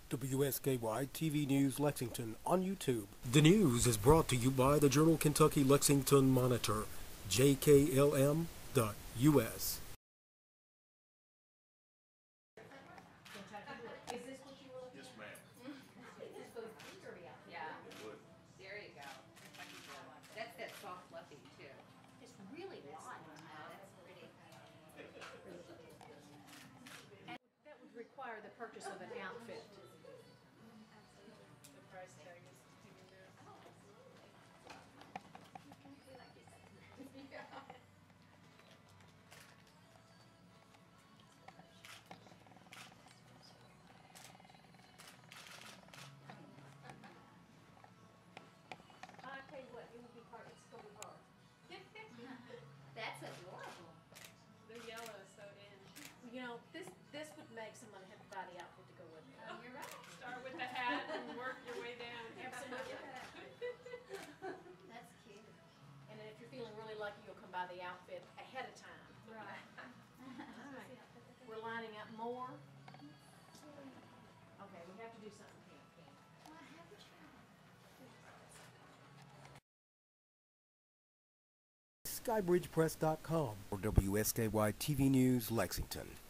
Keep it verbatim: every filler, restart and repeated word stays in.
W S K Y T V News Lexington on YouTube. The news is brought to you by the Journal Kentucky Lexington Monitor, J K L M dot U S. Is this what you were looking Yes, at? ma'am. This goes bigger, yeah. Yeah, It would. there you go. That's that soft fluffy too. It's really light. Uh, that's pretty. And that would require the purchase of an outfit. The price tag is too good. I tell you what, it would be hard, it's gonna be hard. That's adorable. The yellow is so in. You know, this, this would make someone have to buy the outfit to go with it. Oh, you're right. Start with the hat and work your way down. Absolutely. That's cute. And then if you're feeling really lucky, you'll come buy the outfit ahead of time. Right. Alright, we're lining up more. Okay, we have to do something here. Well, I have a try. skybridge press dot com or W S K Y T V News Lexington.